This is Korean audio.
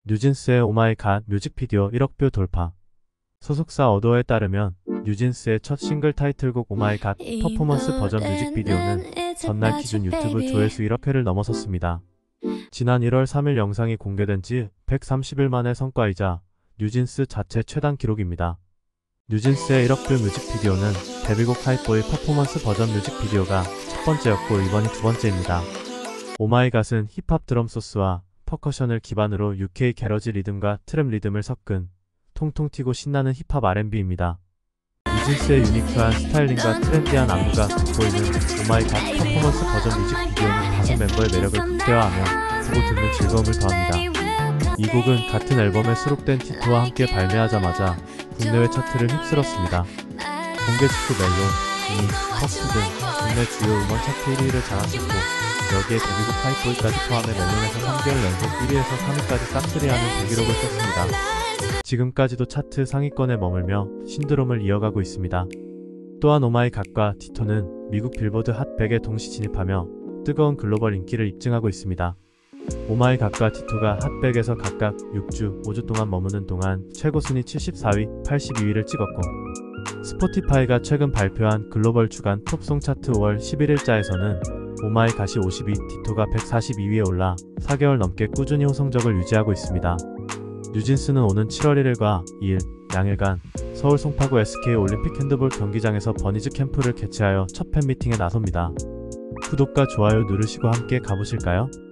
뉴진스의 오마이갓 뮤직비디오 1억 뷰 돌파. 소속사 어도어에 따르면 뉴진스의 첫 싱글 타이틀곡 오마이갓 퍼포먼스 버전 뮤직비디오는 전날 기준 유튜브 조회수 1억 회를 넘어섰습니다. 지난 1월 3일 영상이 공개된 지 130일 만의 성과이자 뉴진스 자체 최단 기록입니다. 뉴진스의 1억 뷰 뮤직비디오는 데뷔곡 하이보이 퍼포먼스 버전 뮤직비디오가 첫 번째였고 이번이 두 번째입니다. 오마이갓은 힙합 드럼 소스와 퍼커션을 기반으로 UK 게러지 리듬과 트랩 리듬을 섞은 통통 튀고 신나는 힙합 R&B입니다. 뉴진스의 유니크한 스타일링과 트렌디한 안무가 돋보이는 오마이갓 퍼포먼스 버전 뮤직비디오는 다섯 멤버의 매력을 극대화하며 보고 듣는 즐거움을 더합니다. 이 곡은 같은 앨범에 수록된 티토와 함께 발매하자마자 국내외 차트를 휩쓸었습니다. 공개 직후 멜론, 지니, 퍼스 등 국내 주요 음원 차트 1위를 장악했고 여기에 데뷔곡 하이보이까지 포함해 멜론에서 3개월 연속 1위에서 3위까지 싹쓸이하는 대기록을 썼습니다. 지금까지도 차트 상위권에 머물며 신드롬을 이어가고 있습니다. 또한 오마이갓과 티토는 미국 빌보드 핫 100에 동시 진입하며 뜨거운 글로벌 인기를 입증하고 있습니다. 오마이갓과 티토가 핫 100에서 각각 6주, 5주 동안 머무는 동안 최고 순위 74위, 82위를 찍었고 스포티파이가 최근 발표한 글로벌 주간 톱송 차트 5월 11일자에서는 오마이갓이 52, 티토가 142위에 올라 4개월 넘게 꾸준히 호성적을 유지하고 있습니다. 뉴진스는 오는 7월 1일과 2일, 양일간 서울 송파구 SK 올림픽 핸드볼 경기장에서 버니즈 캠프를 개최하여 첫 팬미팅에 나섭니다. 구독과 좋아요 누르시고 함께 가보실까요?